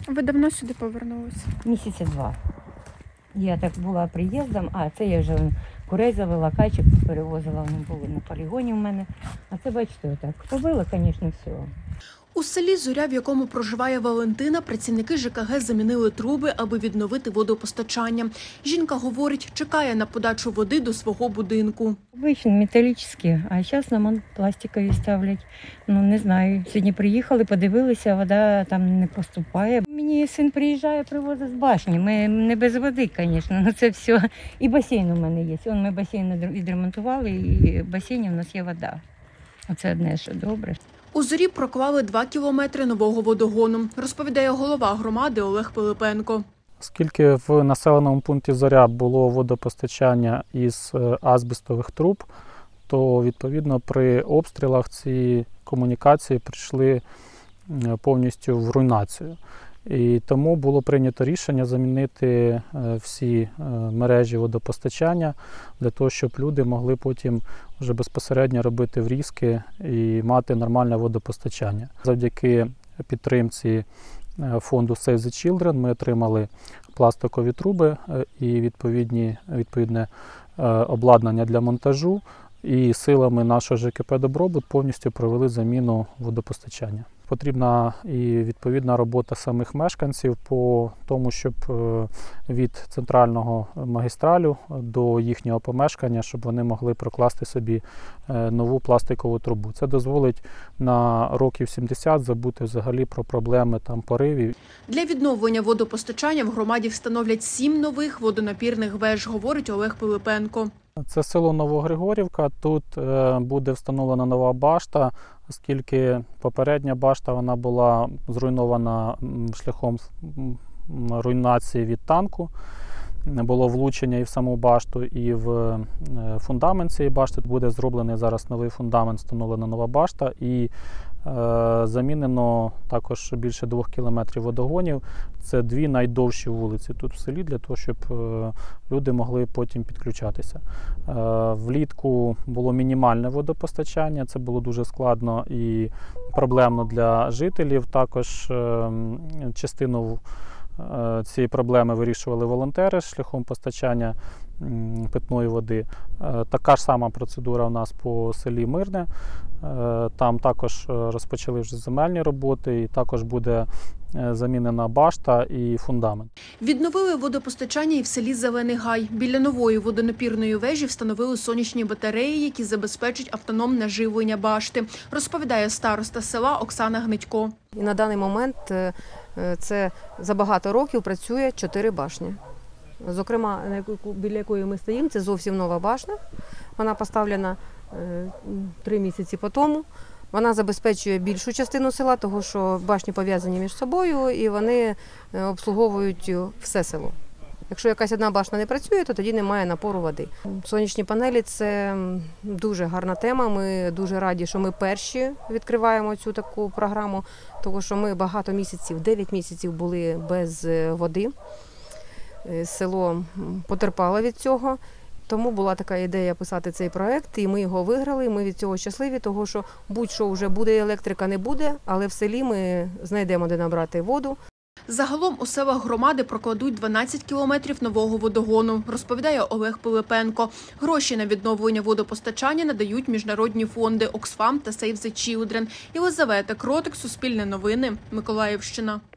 Ви давно сюди повернулися? Місяця 2. Я так була приїздом, це я вже курей завела, качок перевозила, вони були на полігоні в мене. А це, бачите, отак. Побила, звісно, все. У селі Зоря, в якому проживає Валентина, працівники ЖКГ замінили труби, аби відновити водопостачання. Жінка говорить, чекає на подачу води до свого будинку. Обично металічні, а зараз нам пластикові ставлять. Не знаю. Сьогодні приїхали, подивилися, вода там не поступає. Мені син приїжджає, привозить з башні. Ми не без води, звісно, але це все. І басейн у мене є. Ми басейн відремонтували, і в басейні у нас є вода. Оце одне, що добре. У Зорі проклали 2 кілометри нового водогону, розповідає голова громади Олег Пилипенко. Оскільки в населеному пункті Зоря було водопостачання із азбестових труб, то відповідно при обстрілах ці комунікації прийшли повністю в руйнацію. І тому було прийнято рішення замінити всі мережі водопостачання для того, щоб люди могли потім вже безпосередньо робити врізки і мати нормальне водопостачання. Завдяки підтримці фонду Save the Children ми отримали пластикові труби і відповідне обладнання для монтажу. І силами нашого ЖКП «Добробут» повністю провели заміну водопостачання. Потрібна і відповідна робота самих мешканців по тому, щоб від центрального магістралю до їхнього помешкання, щоб вони могли прокласти собі нову пластикову трубу. Це дозволить на років 70 забути взагалі про проблеми поривів. Для відновлення водопостачання в громаді встановлять 7 нових водонапірних веж, говорить Олег Пилипенко. Це село Новогригорівка. Тут буде встановлена нова башта, оскільки попередня башта вона була зруйнована шляхом руйнації від танку. Було влучення і в саму башту, і в фундамент цієї башти. Буде зроблений зараз новий фундамент, встановлена нова башта і замінено також більше 2 кілометрів водогонів. Це 2 найдовші вулиці тут в селі, для того, щоб люди могли потім підключатися. Влітку було мінімальне водопостачання, це було дуже складно і проблемно для жителів. Також частину цієї проблеми вирішували волонтери шляхом постачання питної води. Така ж сама процедура у нас по селі Мирне. Там також розпочали вже земельні роботи, і також буде замінена башта і фундамент. Відновили водопостачання і в селі Зелений Гай. Біля нової водонапірної вежі встановили сонячні батареї, які забезпечать автономне живлення башти, розповідає староста села Оксана Гнитько. І на даний момент це за багато років працює 4 башні. Зокрема, біля якої ми стоїмо, це зовсім нова башня. Вона поставлена 3 місяці по тому. Вона забезпечує більшу частину села, тому що башні пов'язані між собою і вони обслуговують все село. Якщо якась одна башня не працює, то тоді немає напору води. Сонячні панелі – це дуже гарна тема. Ми дуже раді, що ми перші відкриваємо цю таку програму, тому що ми багато місяців, 9 місяців були без води. Село потерпало від цього. Тому була така ідея писати цей проєкт, і ми його виграли. Ми від цього щасливі, тому що будь-що вже буде електрика, не буде, але в селі ми знайдемо, де набрати воду. Загалом у селах громади прокладуть 12 кілометрів нового водогону, розповідає Олег Пилипенко. Гроші на відновлення водопостачання надають міжнародні фонди «Оксфам» та «Save the Children». Єлизавета Кротик, Суспільне новини, Миколаївщина.